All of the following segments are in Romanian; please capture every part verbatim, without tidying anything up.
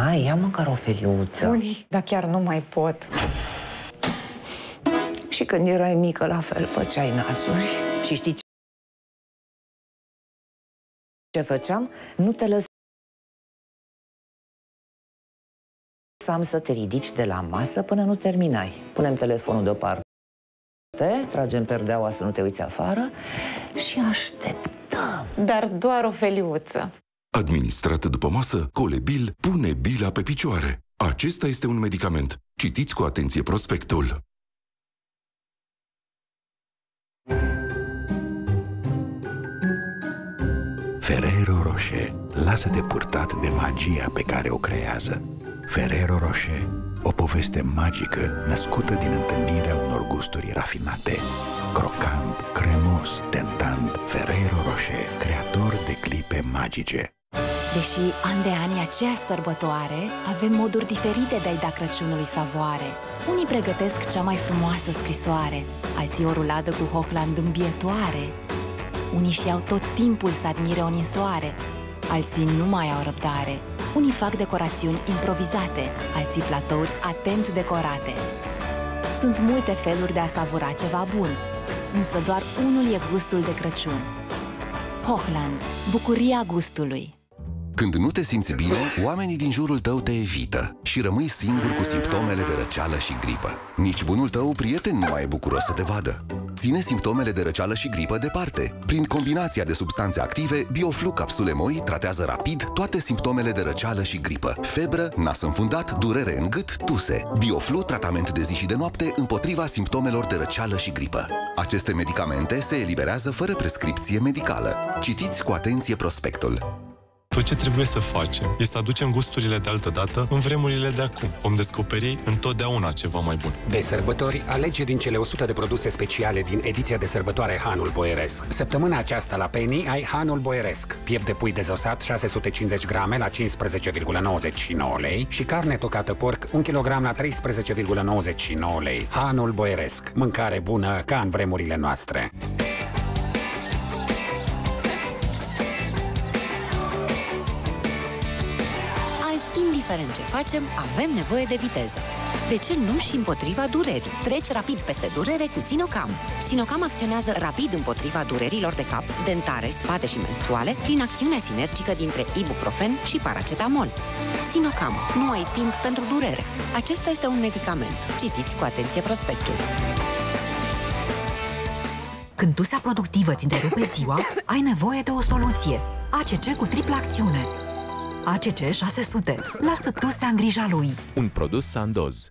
Hai, ia măcar o feliuță. Unii, dar chiar nu mai pot. Și când erai mică, la fel, făceai nasuri. Și știi ce făceam? Nu te lăsam să te ridici de la masă până nu terminai. Punem telefonul deoparte, tragem perdeaua să nu te uiți afară și așteptăm. Dar doar o feliuță. Administrat după masă, Colebil pune bila pe picioare. Acesta este un medicament. Citiți cu atenție prospectul. Ferrero Rocher, lasă-te purtat de magia pe care o creează. Ferrero Rocher, o poveste magică născută din întâlnirea unor gusturi rafinate. Crocant, cremos, tentant, Ferrero Rocher, creator de clipe magice. Deși an de an e aceeași sărbătoare, avem moduri diferite de a-i da Crăciunului savoare. Unii pregătesc cea mai frumoasă scrisoare, alții o ruladă cu Hochland îmbietoare. Unii și-au tot timpul să admire o ninsoare, alții nu mai au răbdare. Unii fac decorațiuni improvizate, alții platouri atent decorate. Sunt multe feluri de a savura ceva bun, însă doar unul e gustul de Crăciun. Hochland, bucuria gustului. Când nu te simți bine, oamenii din jurul tău te evită și rămâi singur cu simptomele de răceală și gripă. Nici bunul tău prieten nu mai e bucuros să te vadă. Ține simptomele de răceală și gripă departe. Prin combinația de substanțe active, BioFlu Capsule Moi tratează rapid toate simptomele de răceală și gripă. Febră, nas înfundat, durere în gât, tuse. BioFlu, tratament de zi și de noapte împotriva simptomelor de răceală și gripă. Aceste medicamente se eliberează fără prescripție medicală. Citiți cu atenție prospectul. Tot ce trebuie să facem e să aducem gusturile de altă dată în vremurile de acum. Vom descoperi întotdeauna ceva mai bun. De sărbători, alege din cele o sută de produse speciale din ediția de sărbătoare Hanul Boieresc. Săptămâna aceasta la Penny ai Hanul Boieresc. Piept de pui dezosat șase sute cincizeci grame la cincisprezece virgulă nouăzeci și nouă lei și carne tocată porc un kilogram la treisprezece virgulă nouăzeci și nouă lei. Hanul Boieresc. Mâncare bună ca în vremurile noastre. Indiferent ce facem, avem nevoie de viteză. De ce nu și împotriva durerii? Treci rapid peste durere cu Sinocam. Sinocam acționează rapid împotriva durerilor de cap, dentare, spate și menstruale prin acțiunea sinergică dintre ibuprofen și paracetamol. Sinocam. Nu ai timp pentru durere. Acesta este un medicament. Citiți cu atenție prospectul. Când tusea productivă ți întrerupe ziua, ai nevoie de o soluție. A C C cu triplă acțiune. A C C șase sute. Lasă tusea în grija lui. Un produs Sandoz.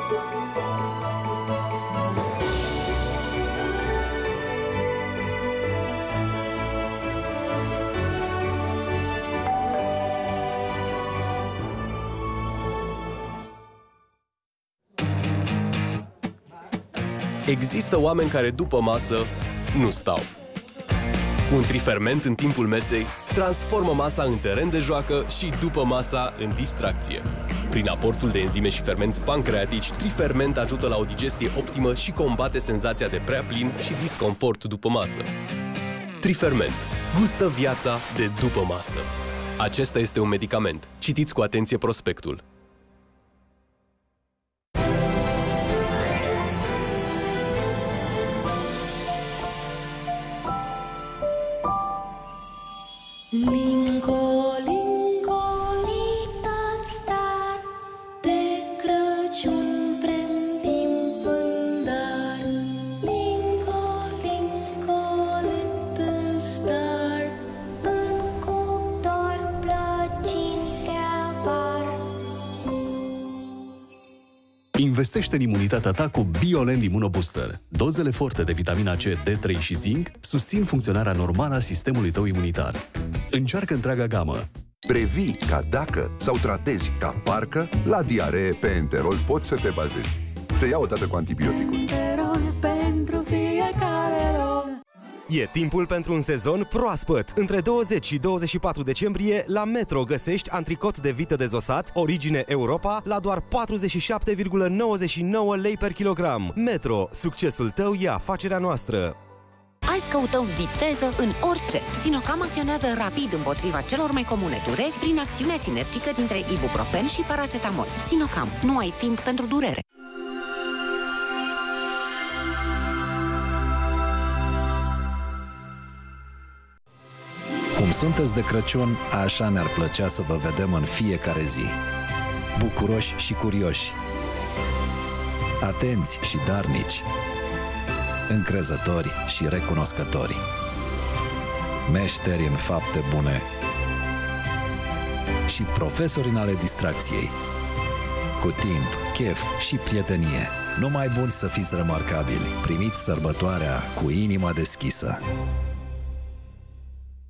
Există oameni care după masă nu stau. Un triferment în timpul mesei transformă masa în teren de joacă și după masa în distracție. Prin aportul de enzime și fermenți pancreatici, triferment ajută la o digestie optimă și combate senzația de prea plin și disconfort după masă. Triferment. Gustă viața de după masă. Acesta este un medicament. Citiți cu atenție prospectul. Lingo, lingo, little star, de Crăciun vrem timpul dar. Lingo, lingo, little star, în cuptor plăcini te apar. Investește în imunitatea ta cu BioLand Immunobooster. Dozele forte de vitamina C, D trei și zinc susțin funcționarea normală a sistemului tău imunitar. Încearcă întreaga gamă. Previi ca dacă sau tratezi ca parcă, la diaree pe Enterol poți să te bazezi. Se ia odată cu antibioticul. Enterol pentru fiecare rol. E timpul pentru un sezon proaspăt. Între douăzeci și douăzeci și patru decembrie, la Metro găsești antricot de vită dezosat, origine Europa, la doar patruzeci și șapte virgulă nouăzeci și nouă lei per kilogram. Metro, succesul tău e afacerea noastră. Azi căutăm viteză în orice. Sinocam acționează rapid împotriva celor mai comune dureri prin acțiunea sinergică dintre ibuprofen și paracetamol. Sinocam. Nu ai timp pentru durere. Cum sunteți de Crăciun, așa ne-ar plăcea să vă vedem în fiecare zi. Bucuroși și curioși, atenți și darnici, încrezători și recunoscători, meșteri în fapte bune și profesori în ale distracției. Cu timp, chef și prietenie, numai buni să fiți remarcabili. Primiți sărbătoarea cu inima deschisă.